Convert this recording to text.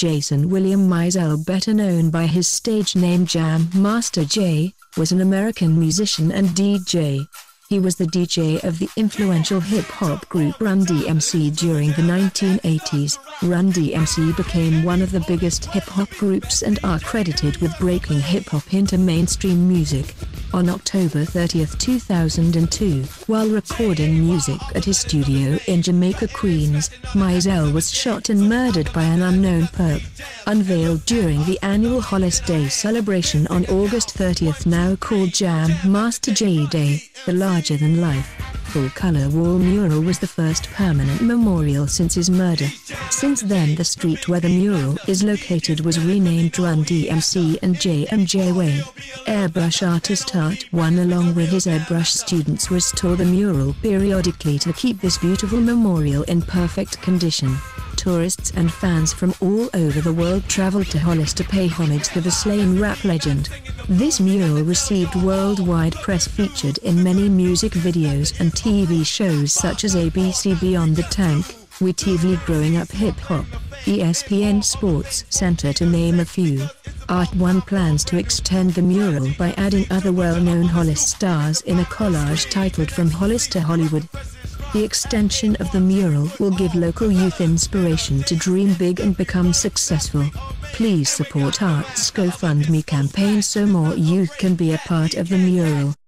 Jason William Mizell, better known by his stage name Jam Master Jay, was an American musician and DJ. He was the DJ of the influential hip-hop group Run DMC during the 1980s. Run DMC became one of the biggest hip-hop groups and are credited with breaking hip-hop into mainstream music. On October 30, 2002, while recording music at his studio in Jamaica, Queens, Mizell was shot and murdered by an unknown perp. Unveiled during the annual Hollis Day celebration on August 30, now called Jam Master Jay Day, the larger-than-life, full-color wall mural was the first permanent memorial since his murder. Since then, the street where the mural is located was renamed Run DMC and JMJ Way. Airbrush artist Art1 along with his airbrush students restore the mural periodically to keep this beautiful memorial in perfect condition. Tourists and fans from all over the world traveled to Hollis to pay homage to the slain rap legend. This mural received worldwide press, featured in many music videos and TV shows such as ABC Beyond the Tank, We TV Growing Up Hip Hop, ESPN Sports Center, to name a few. Art1 plans to extend the mural by adding other well-known Hollis stars in a collage titled From Hollis to Hollywood. The extension of the mural will give local youth inspiration to dream big and become successful. Please support Art's GoFundMe campaign so more youth can be a part of the mural.